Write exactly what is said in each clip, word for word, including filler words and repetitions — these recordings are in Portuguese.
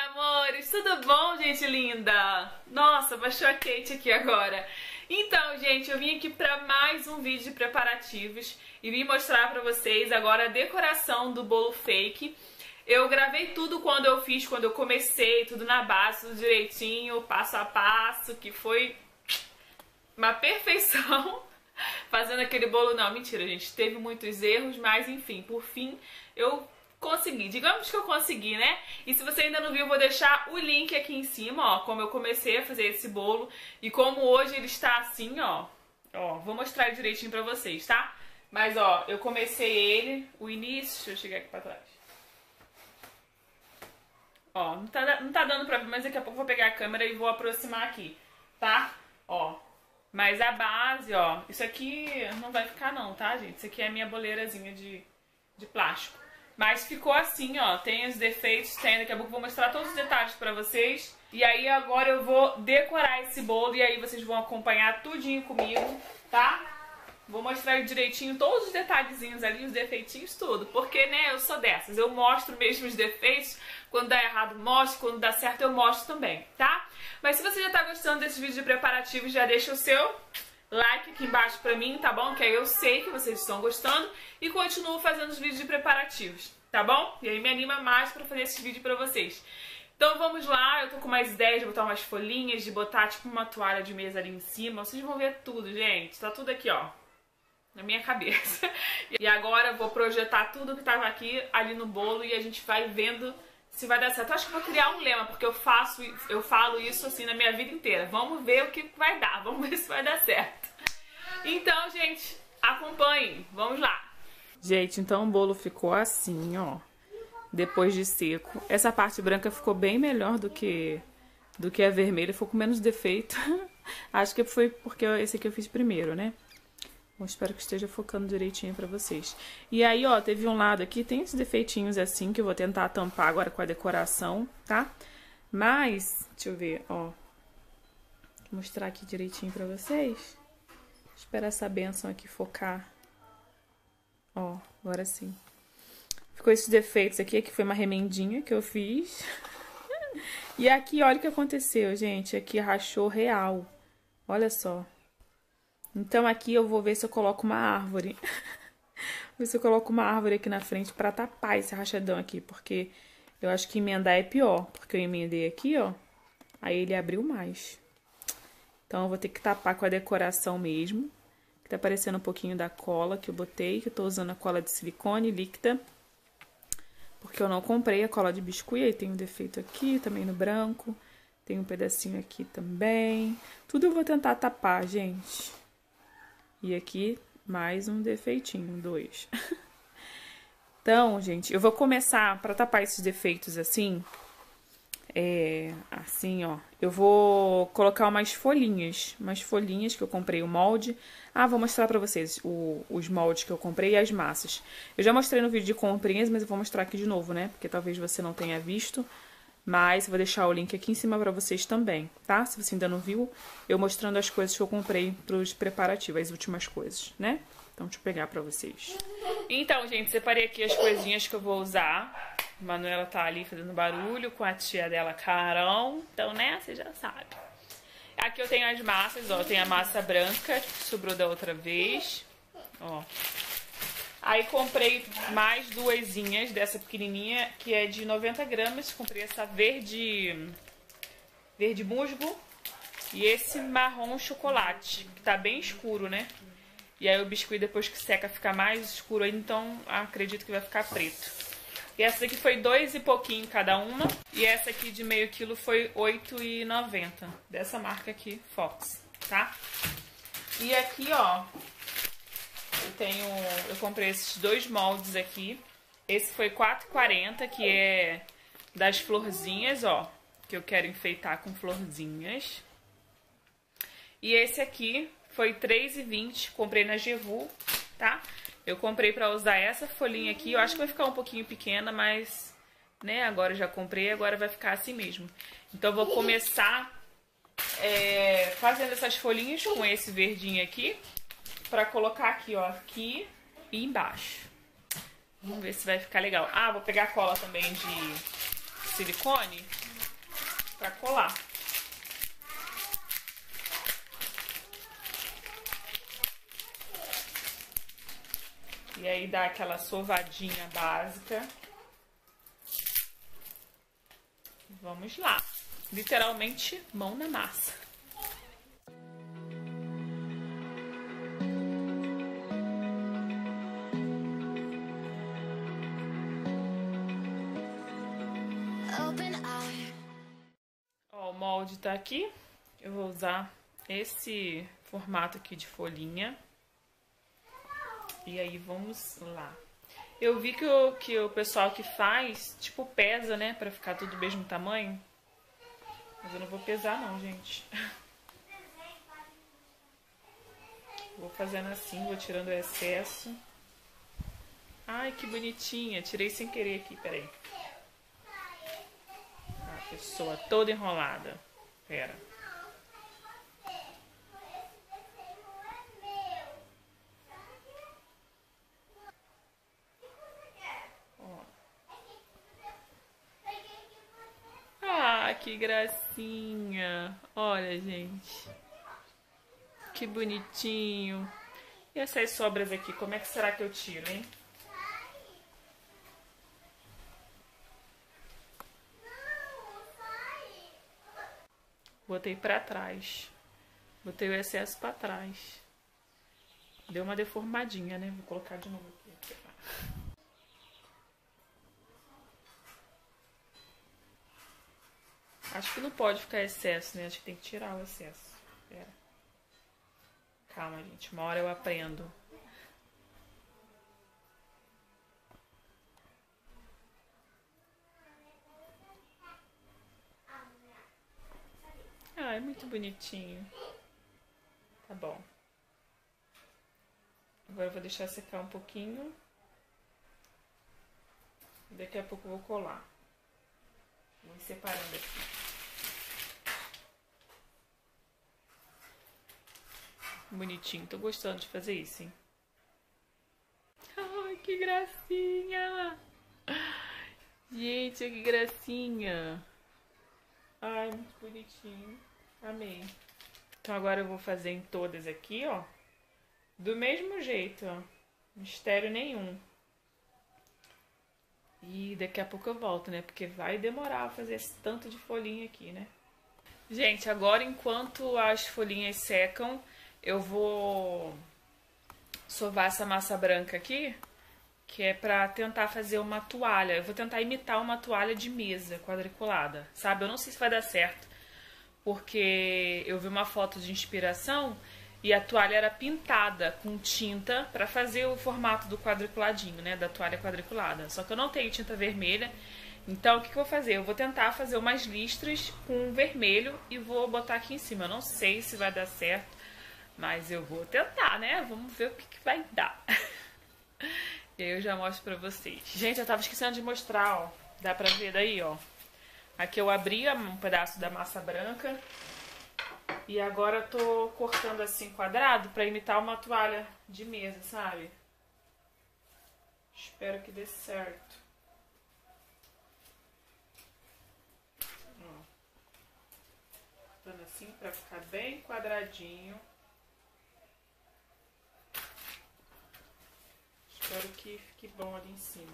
amores, tudo bom, gente linda? Nossa, baixou a Kate aqui agora. Então, gente, eu vim aqui pra mais um vídeo de preparativos e vim mostrar pra vocês agora a decoração do bolo fake. Eu gravei tudo quando eu fiz, quando eu comecei, tudo na base, tudo direitinho, passo a passo, que foi uma perfeição. Fazendo aquele bolo, não, mentira, gente, teve muitos erros, mas enfim, por fim, eu consegui, digamos que eu consegui, né? E se você ainda não viu, eu vou deixar o link aqui em cima, ó, como eu comecei a fazer esse bolo e como hoje ele está assim, ó, ó, vou mostrar ele direitinho pra vocês, tá? Mas, ó, eu comecei ele, o início, deixa eu chegar aqui pra trás. Ó, não tá, não tá dando pra ver, mas daqui a pouco eu vou pegar a câmera e vou aproximar aqui, tá? Ó, mas a base, ó, isso aqui não vai ficar não, tá, gente? Isso aqui é a minha boleirazinha de, de plástico. Mas ficou assim, ó, tem os defeitos, tem, daqui a pouco eu vou mostrar todos os detalhes pra vocês. E aí agora eu vou decorar esse bolo e aí vocês vão acompanhar tudinho comigo, tá? Vou mostrar direitinho todos os detalhezinhos ali, os defeitinhos, tudo. Porque, né, eu sou dessas, eu mostro mesmo os defeitos, quando dá errado mostro, quando dá certo eu mostro também, tá? Mas se você já tá gostando desse vídeo de preparativos, já deixa o seu like aqui embaixo pra mim, tá bom? Que aí eu sei que vocês estão gostando e continuo fazendo os vídeos de preparativos, tá bom? E aí me anima mais pra fazer esse vídeo pra vocês. Então vamos lá, eu tô com mais ideias de botar umas folhinhas, de botar tipo uma toalha de mesa ali em cima. Vocês vão ver tudo, gente. Tá tudo aqui, ó, na minha cabeça. E agora eu vou projetar tudo que tava aqui ali no bolo e a gente vai vendo se vai dar certo. Eu acho que vou criar um lema, porque eu faço, eu falo isso assim na minha vida inteira. Vamos ver o que vai dar, vamos ver se vai dar certo. Então, gente, acompanhem, vamos lá. Gente, então o bolo ficou assim, ó, depois de seco. Essa parte branca ficou bem melhor do que, do que a vermelha, ficou com menos defeito. Acho que foi porque esse aqui eu fiz primeiro, né? Bom, espero que esteja focando direitinho pra vocês. E aí, ó, teve um lado aqui, tem esses defeitinhos assim, que eu vou tentar tampar agora com a decoração, tá? Mas, deixa eu ver, ó. Vou mostrar aqui direitinho pra vocês. Espero essa bênção aqui focar. Ó, agora sim. Ficou esses defeitos aqui, aqui foi uma remendinha que eu fiz. E aqui, olha o que aconteceu, gente. Aqui rachou real. Olha só. Então aqui eu vou ver se eu coloco uma árvore. Ver se eu coloco uma árvore aqui na frente pra tapar esse rachadão aqui. Porque eu acho que emendar é pior. Porque eu emendei aqui, ó. Aí ele abriu mais. Então eu vou ter que tapar com a decoração mesmo. Que tá aparecendo um pouquinho da cola que eu botei. Que eu tô usando a cola de silicone líquida. Porque eu não comprei a cola de biscuit. Aí tem um defeito aqui, também no branco. Tem um pedacinho aqui também. Tudo eu vou tentar tapar, gente. E aqui, mais um defeitinho, dois. Então, gente, eu vou começar, pra tapar esses defeitos assim, é, assim, ó, eu vou colocar umas folhinhas, umas folhinhas que eu comprei o molde. Ah, vou mostrar pra vocês o, os moldes que eu comprei e as massas. Eu já mostrei no vídeo de comprinhas, mas eu vou mostrar aqui de novo, né, porque talvez você não tenha visto. Mas eu vou deixar o link aqui em cima pra vocês também, tá? Se você ainda não viu, eu mostrando as coisas que eu comprei pros preparativos, as últimas coisas, né? Então, deixa eu pegar pra vocês. Então, gente, separei aqui as coisinhas que eu vou usar. A Manuela tá ali fazendo barulho com a tia dela, Carol. Então, né, você já sabe. Aqui eu tenho as massas, ó. Tem a massa branca, que sobrou da outra vez. Ó. Aí comprei mais duasinhas dessa pequenininha, que é de noventa gramas. Comprei essa verde, verde musgo e esse marrom chocolate, que tá bem escuro, né? E aí o biscuit depois que seca fica mais escuro ainda, então acredito que vai ficar preto. E essa daqui foi dois e pouquinho cada uma. E essa aqui de meio quilo foi oito e noventa, dessa marca aqui, Fox, tá? E aqui, ó... Eu tenho, eu comprei esses dois moldes aqui. Esse foi quatro e quarenta, que é das florzinhas, ó. Que eu quero enfeitar com florzinhas. E esse aqui foi três e vinte, comprei na Jevu, tá? Eu comprei pra usar essa folhinha aqui. Eu acho que vai ficar um pouquinho pequena, mas, né, agora eu já comprei, agora vai ficar assim mesmo. Então eu vou começar é, fazendo essas folhinhas com esse verdinho aqui. Pra colocar aqui, ó, aqui e embaixo. Vamos ver se vai ficar legal. Ah, vou pegar cola também de silicone pra colar. E aí dá aquela sovadinha básica. Vamos lá. Literalmente, mão na massa. Ó, o molde tá aqui. Eu vou usar esse formato aqui de folhinha. E aí, vamos lá. Eu vi que o, que o pessoal que faz, tipo, pesa, né? Pra ficar tudo do mesmo tamanho. Mas eu não vou pesar não, gente. Vou fazendo assim, vou tirando o excesso. Ai, que bonitinha. Tirei sem querer aqui, peraí. A pessoa toda enrolada. Pera. Ah, que gracinha. Olha, gente. Que bonitinho. E essas sobras aqui, como é que será que eu tiro, hein? Botei pra trás. Botei o excesso pra trás. Deu uma deformadinha, né? Vou colocar de novo aqui. Acho que não pode ficar excesso, né? Acho que tem que tirar o excesso. Pera. Calma, gente. Uma hora eu aprendo. Ah, é muito bonitinho. Tá bom. Agora eu vou deixar secar um pouquinho. Daqui a pouco eu vou colar. Vou separando aqui. Bonitinho. Tô gostando de fazer isso, hein? Ai, que gracinha! Gente, que gracinha! Ai, muito bonitinho. Amei. Então agora eu vou fazer em todas aqui, ó. Do mesmo jeito, ó. Mistério nenhum. E daqui a pouco eu volto, né? Porque vai demorar a fazer esse tanto de folhinha aqui, né? Gente, agora enquanto as folhinhas secam, eu vou sovar essa massa branca aqui, que é pra tentar fazer uma toalha. Eu vou tentar imitar uma toalha de mesa quadriculada, sabe? Eu não sei se vai dar certo, porque eu vi uma foto de inspiração e a toalha era pintada com tinta pra fazer o formato do quadriculadinho, né? Da toalha quadriculada. Só que eu não tenho tinta vermelha, então o que, que eu vou fazer? Eu vou tentar fazer umas listras com vermelho e vou botar aqui em cima. Eu não sei se vai dar certo, mas eu vou tentar, né? Vamos ver o que, que vai dar. E aí eu já mostro pra vocês. Gente, eu tava esquecendo de mostrar, ó. Dá pra ver daí, ó. Aqui eu abri um pedaço da massa branca. E agora eu tô cortando assim quadrado pra imitar uma toalha de mesa, sabe? Espero que dê certo. Ó. Cortando assim pra ficar bem quadradinho. Espero que fique bom ali em cima.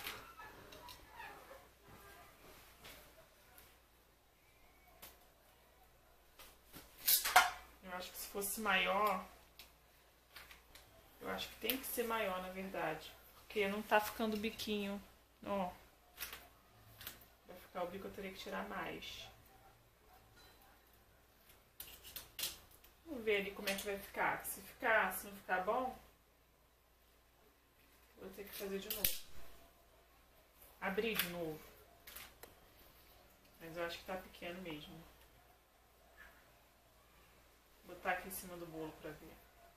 Eu acho que se fosse maior, eu acho que tem que ser maior, na verdade. Porque não tá ficando o biquinho, ó. Vai ficar o bico, eu teria que tirar mais. Vamos ver ali como é que vai ficar. Se ficar, se não ficar bom, vou ter que fazer de novo. Abrir de novo. Mas eu acho que tá pequeno mesmo. Vou botar aqui em cima do bolo pra ver.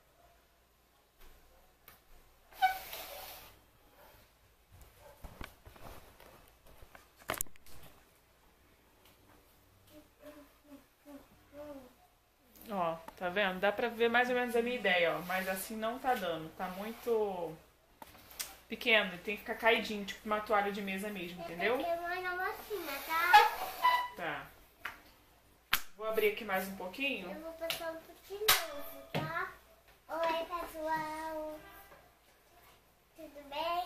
Ó, tá vendo? Dá pra ver mais ou menos a minha ideia, ó. Mas assim não tá dando. Tá muito pequeno. Tem que ficar caidinho, tipo uma toalha de mesa mesmo, entendeu? Eu vou na mocinha, tá? Tá. abrir aqui mais um pouquinho. Eu vou passar um pouquinho novo, tá? Oi, pessoal. Tudo bem?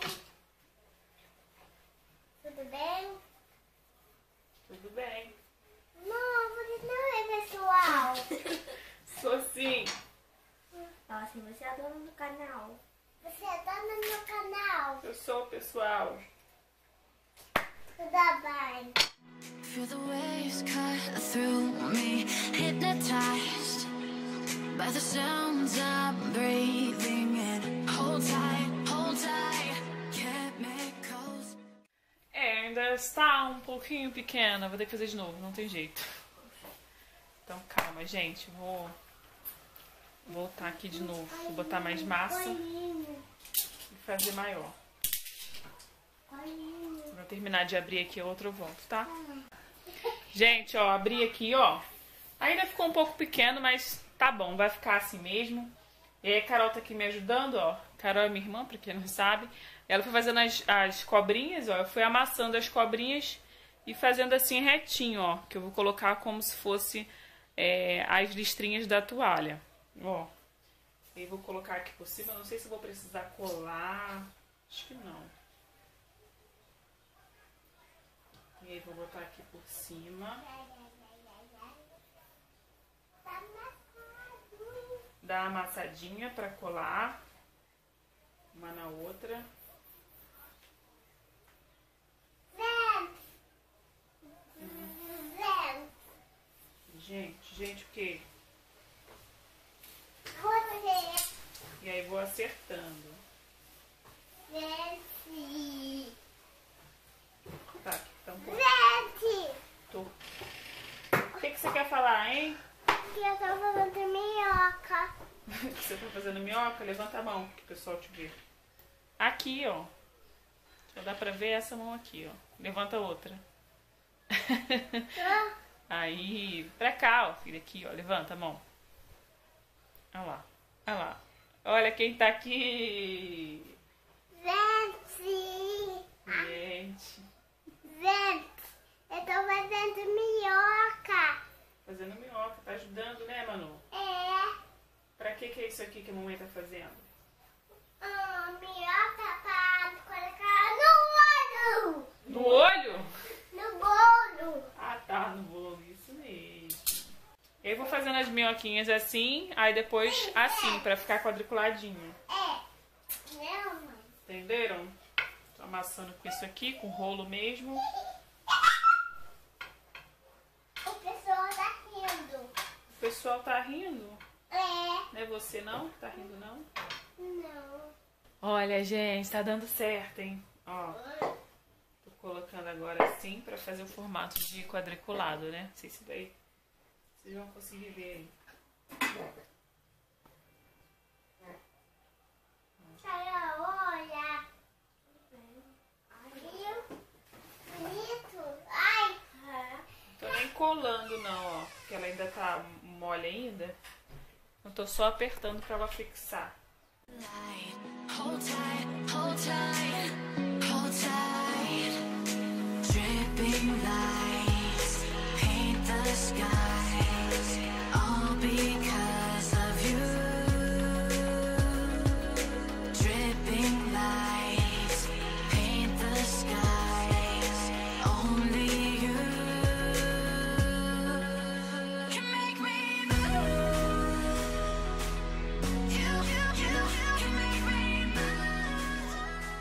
Tudo bem? Tudo bem. Não, você não é pessoal. Sou sim. Nossa, você é dona do canal. Você é dona do meu canal. Eu sou, pessoal. Tudo bem. Feel the waves cut through me, hypnotized by the sounds I'm breathing in. Hold tight, hold tight, chemicals. É, ainda está um pouquinho pequena. Vou ter que fazer de novo, não tem jeito. Então calma, gente. Vou voltar aqui de novo. Vou botar mais massa e fazer maior. Vou terminar de abrir aqui a outra, eu volto, tá? Gente, ó, abri aqui, ó. Ainda ficou um pouco pequeno, mas tá bom, vai ficar assim mesmo. E aí a Carol tá aqui me ajudando, ó. Carol é minha irmã, pra quem não sabe. Ela foi fazendo as, as cobrinhas, ó. Eu fui amassando as cobrinhas e fazendo assim retinho, ó. Que eu vou colocar como se fosse é, as listrinhas da toalha. Ó. E vou colocar aqui por cima. Não sei se vou precisar colar. Acho que não. E aí vou botar aqui por cima. Dar uma amassadinha pra colar. Uma na outra. Hum. Gente, gente, o quê? E aí vou acertando. Tá, então tô. O que, que você quer falar, hein? Que eu tô fazendo minhoca. Você tá fazendo minhoca? Levanta a mão que o pessoal te vê. Aqui, ó. Já dá pra ver essa mão aqui, ó. Levanta outra. Aí, pra cá, ó, filha. Aqui, ó. Levanta a mão. Olha lá. Olha lá. Olha quem tá aqui. Gente. Gente. Gente. Eu tô fazendo minhoca. Fazendo minhoca. Tá ajudando, né, Manu? É. Pra que que é isso aqui que a mamãe tá fazendo? Ah, minhoca pra colocar no olho. No olho? No bolo. Ah, tá, no bolo. Isso mesmo. Eu vou fazendo as minhoquinhas assim, aí depois assim, pra ficar quadriculadinho. É. Não, mãe. Entenderam? Tô amassando com isso aqui, com rolo mesmo. O pessoal tá rindo. O pessoal tá rindo? É. Não é você não? Tá rindo não? Não. Olha, gente, tá dando certo, hein? Ó, tô colocando agora assim pra fazer o formato de quadriculado, né? Não sei se daí vocês vão conseguir ver aí. Sai, olha. Viu? Bonito. Ai. Tô nem colando não, ó, porque ela ainda tá mole ainda. Eu tô só apertando pra ela fixar. Hold tight, hold tight, hold tight. Dripping lights paint the skies, all because of you. Dripping lights paint the skies, only you can make me move. You, you, you can make me move.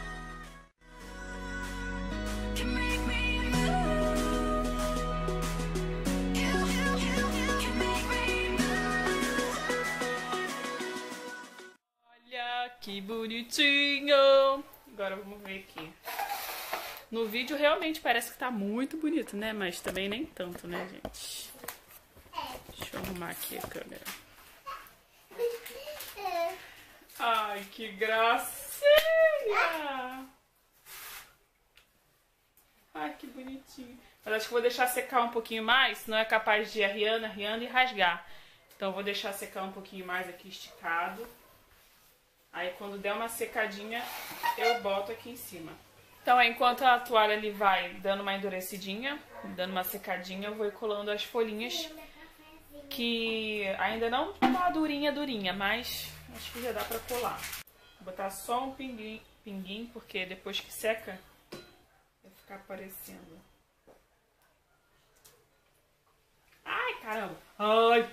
Can make me move. You, you, you, you can make me move. Olha que bonitinho! Agora vamos ver aqui. No vídeo realmente parece que tá muito bonito, né? Mas também nem tanto, né, gente? Deixa eu arrumar aqui a câmera. Ai, que gracinha! Ai, que bonitinho. Mas acho que vou deixar secar um pouquinho mais, senão é capaz de ir arriando, arriando e rasgar. Então eu vou deixar secar um pouquinho mais aqui esticado. Aí quando der uma secadinha, eu boto aqui em cima. Então enquanto a toalha ali vai dando uma endurecidinha, dando uma secadinha, eu vou colando as folhinhas que ainda não tá durinha, durinha, mas acho que já dá pra colar. Vou botar só um pinguim, pinguim porque depois que seca vai ficar aparecendo. Ai, caramba! Ai!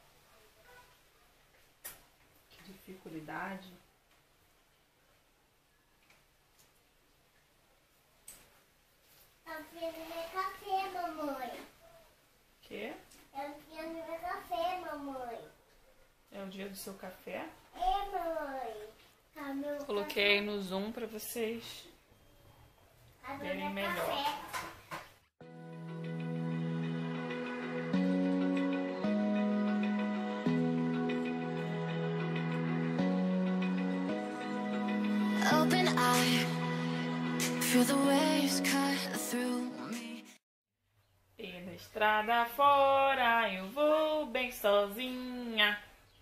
Que dificuldade. Eu fiz meu café, mamãe. Quê? Eu fiz meu café, mamãe. É o dia do seu café? É, mamãe. Tá meu Coloquei no zoom pra vocês café. Tá verem meu melhor. café. Open eye, feel the waves cut through me. E na estrada fora eu vou bem sozinha.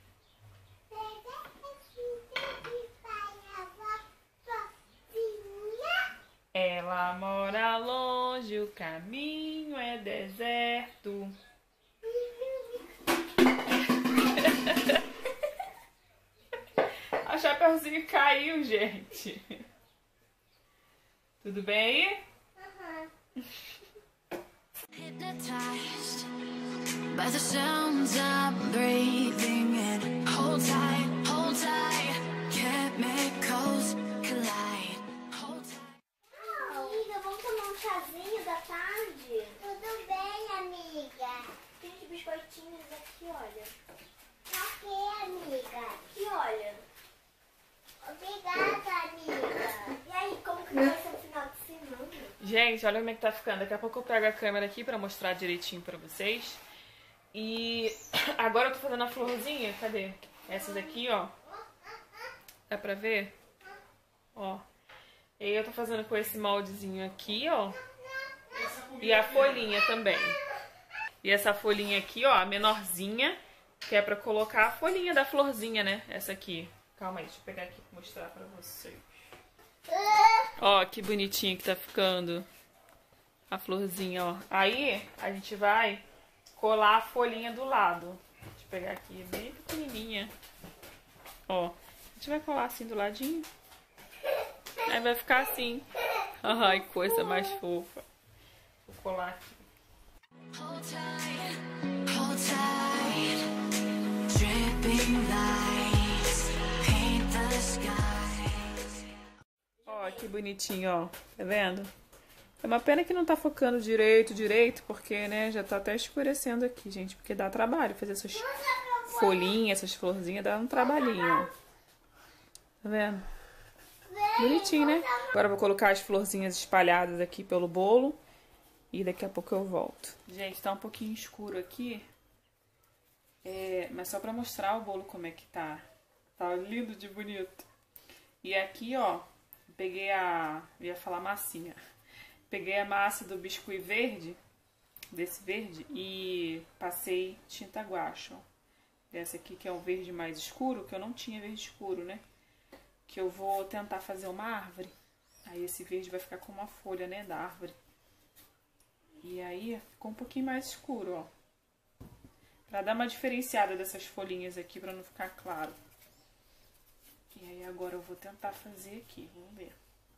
Ela mora longe, o caminho é deserto. A Chapeuzinho caiu, gente. Tudo bem aí? Hypnotized by the sounds I'm breathing in. Hold tight, hold tight. Chemicals collide. Hold tight. Amiga, vamos tomar um chazinho da tarde? Tudo bem, amiga. Tem uns biscoitinhos aqui, olha. Café, amiga. Aqui, olha. Obrigada, amiga. E aí, como que vai ser o final de semana? Gente, olha como é que tá ficando. Daqui a pouco eu pego a câmera aqui pra mostrar direitinho pra vocês. E agora eu tô fazendo a florzinha. Cadê? Essa daqui, ó. Dá pra ver? Ó. E aí eu tô fazendo com esse moldezinho aqui, ó. E a folhinha também. E essa folhinha aqui, ó, a menorzinha, que é pra colocar a folhinha da florzinha, né? Essa aqui. Calma aí, deixa eu pegar aqui pra mostrar pra vocês. Ó, que bonitinho que tá ficando a florzinha, ó. Aí, a gente vai colar a folhinha do lado. Deixa eu pegar aqui, bem pequenininha. Ó, a gente vai colar assim do ladinho. Aí vai ficar assim. Ai, coisa mais fofa. Vou colar aqui. Hold tight, hold tight. Dripping lights paint the skies. Ó, que bonitinho, ó. Tá vendo? É uma pena que não tá focando direito, direito, porque, né, já tá até escurecendo aqui, gente. Porque dá trabalho fazer essas folhinhas, essas florzinhas, dá um trabalhinho, ó. Tá vendo? Bonitinho, né? Agora eu vou colocar as florzinhas espalhadas aqui pelo bolo. E daqui a pouco eu volto. Gente, tá um pouquinho escuro aqui. É, mas só pra mostrar o bolo como é que tá. Tá lindo de bonito. E aqui, ó, peguei a... Eu ia falar massinha. Peguei a massa do biscuit verde, desse verde, e passei tinta guache, ó. Dessa aqui que é um verde mais escuro, que eu não tinha verde escuro, né? Que eu vou tentar fazer uma árvore. Aí esse verde vai ficar com uma folha, né, da árvore. E aí ficou um pouquinho mais escuro, ó. Pra dar uma diferenciada dessas folhinhas aqui, pra não ficar claro. E aí agora eu vou tentar fazer aqui, vamos ver.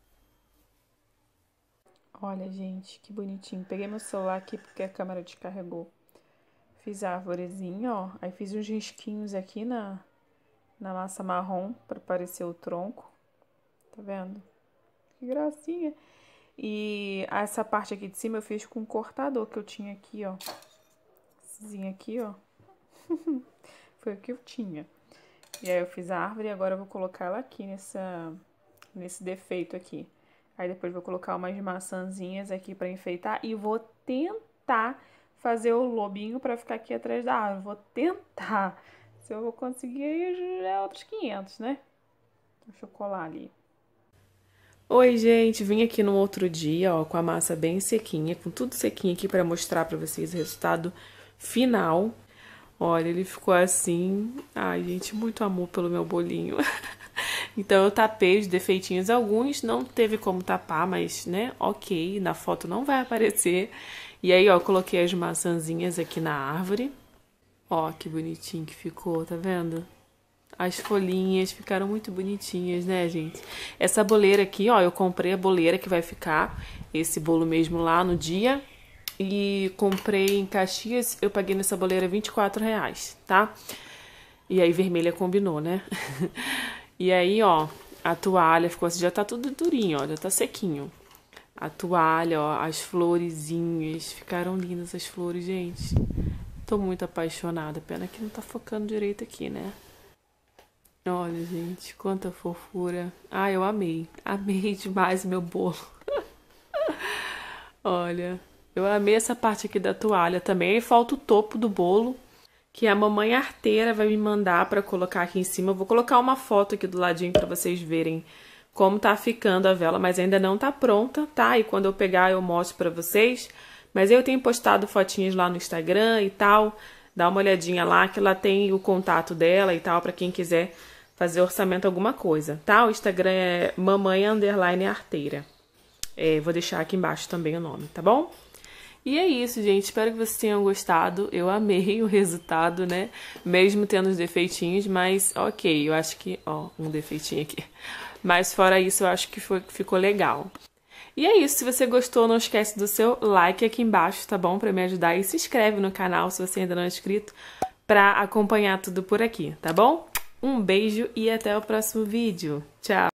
Olha, gente, que bonitinho. Peguei meu celular aqui porque a câmera descarregou. Fiz a arvorezinha, ó. Aí fiz uns risquinhos aqui na, na massa marrom pra parecer o tronco. Tá vendo? Que gracinha. E essa parte aqui de cima eu fiz com um cortador que eu tinha aqui, ó. Essezinho aqui, ó. Foi o que eu tinha. E aí eu fiz a árvore e agora eu vou colocar ela aqui nessa, nesse defeito aqui. Aí depois vou colocar umas maçãzinhas aqui pra enfeitar e vou tentar fazer o lobinho pra ficar aqui atrás da árvore. Vou tentar. Se eu vou conseguir, aí já é outros quinhentos, né? Deixa eu colar ali. Oi, gente, vim aqui no outro dia, ó, com a massa bem sequinha, com tudo sequinho aqui pra mostrar pra vocês o resultado final. Olha, ele ficou assim. Ai, gente, muito amor pelo meu bolinho. Então eu tapei os defeitinhos, alguns não teve como tapar, mas, né, ok, na foto não vai aparecer. E aí, ó, coloquei as maçãzinhas aqui na árvore. Ó, que bonitinho que ficou, tá vendo? As folhinhas ficaram muito bonitinhas, né, gente? Essa boleira aqui, ó, eu comprei a boleira que vai ficar esse bolo mesmo lá no dia. E comprei em Caxias, eu paguei nessa boleira vinte e quatro reais, tá? E aí vermelha combinou, né? E aí, ó, a toalha ficou assim, já tá tudo durinho, ó, já tá sequinho. A toalha, ó, as florezinhas, ficaram lindas as flores, gente. Tô muito apaixonada, pena que não tá focando direito aqui, né? Olha, gente, quanta fofura. Ah, eu amei, amei demais meu bolo. Olha, eu amei essa parte aqui da toalha também. Aí falta o topo do bolo, que a mamãe arteira vai me mandar pra colocar aqui em cima. Eu vou colocar uma foto aqui do ladinho pra vocês verem como tá ficando a vela, mas ainda não tá pronta, tá? E quando eu pegar eu mostro pra vocês. Mas eu tenho postado fotinhas lá no Instagram e tal. Dá uma olhadinha lá que lá tem o contato dela e tal, pra quem quiser fazer orçamento alguma coisa, tá? O Instagram é mamãe underline arteira. É, vou deixar aqui embaixo também o nome, tá bom? E é isso, gente. Espero que vocês tenham gostado. Eu amei o resultado, né? Mesmo tendo os defeitinhos, mas ok. Eu acho que... Ó, um defeitinho aqui. Mas fora isso, eu acho que foi, ficou legal. E é isso. Se você gostou, não esquece do seu like aqui embaixo, tá bom? Pra me ajudar. E se inscreve no canal, se você ainda não é inscrito, pra acompanhar tudo por aqui, tá bom? Um beijo e até o próximo vídeo. Tchau!